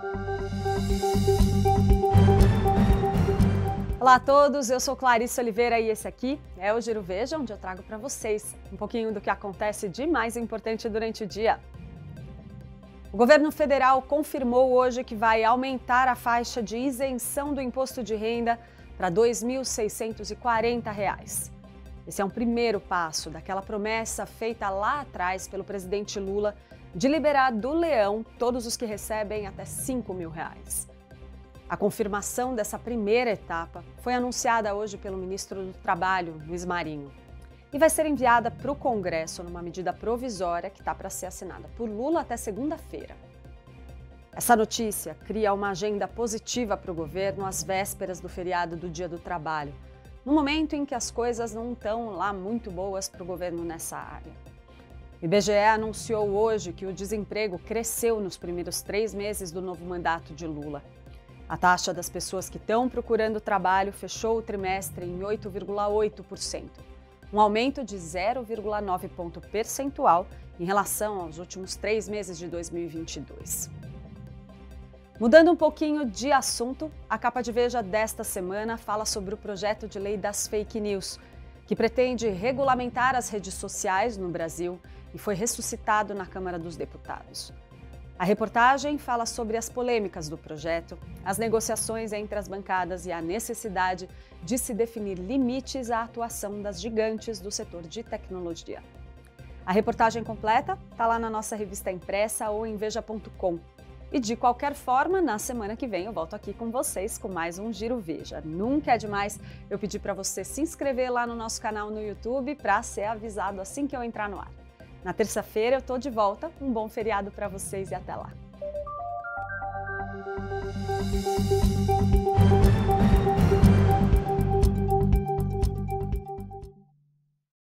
Olá a todos, eu sou Clarice Oliveira e esse aqui é o Giro Veja, onde eu trago para vocês um pouquinho do que acontece de mais importante durante o dia. O governo federal confirmou hoje que vai aumentar a faixa de isenção do imposto de renda para R$ 2.640. Esse é um primeiro passo daquela promessa feita lá atrás pelo presidente Lula de liberar do leão todos os que recebem até R$ 5.000. A confirmação dessa primeira etapa foi anunciada hoje pelo ministro do Trabalho, Luiz Marinho, e vai ser enviada para o Congresso numa medida provisória que está para ser assinada por Lula até segunda-feira. Essa notícia cria uma agenda positiva para o governo às vésperas do feriado do Dia do Trabalho, no momento em que as coisas não estão lá muito boas para o governo nessa área. O IBGE anunciou hoje que o desemprego cresceu nos primeiros 3 meses do novo mandato de Lula. A taxa das pessoas que estão procurando trabalho fechou o trimestre em 8,8%, um aumento de 0,9 ponto percentual em relação aos últimos 3 meses de 2022. Mudando um pouquinho de assunto, a capa de Veja desta semana fala sobre o projeto de lei das fake news, que pretende regulamentar as redes sociais no Brasil e foi ressuscitado na Câmara dos Deputados. A reportagem fala sobre as polêmicas do projeto, as negociações entre as bancadas e a necessidade de se definir limites à atuação das gigantes do setor de tecnologia. A reportagem completa está lá na nossa revista impressa ou em veja.com. E de qualquer forma, na semana que vem eu volto aqui com vocês com mais um Giro Veja. Nunca é demais eu pedir para você se inscrever lá no nosso canal no YouTube para ser avisado assim que eu entrar no ar. Na terça-feira eu estou de volta. Um bom feriado para vocês e até lá.